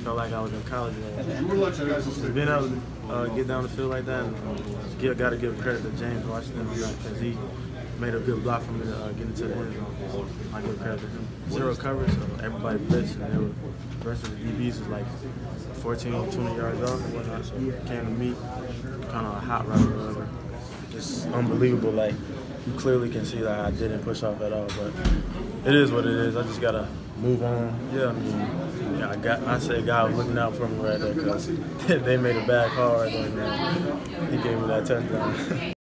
felt like I was in college. Being able to get down the field like that, and got to give credit to James Washington because he made a good block for me to get into the end zone. I give credit to him. Zero coverage, so everybody blitzed, and the rest of the DBs was like 14, 20 yards off and whatnot. So it came to me, kind of a hot route or whatever. Just unbelievable. Like, you clearly can see that I didn't push off at all, but it is what it is. I just gotta move on. Yeah, I mean, I say God was looking out for me right there because they made a bad call right there, man. He gave me that touchdown.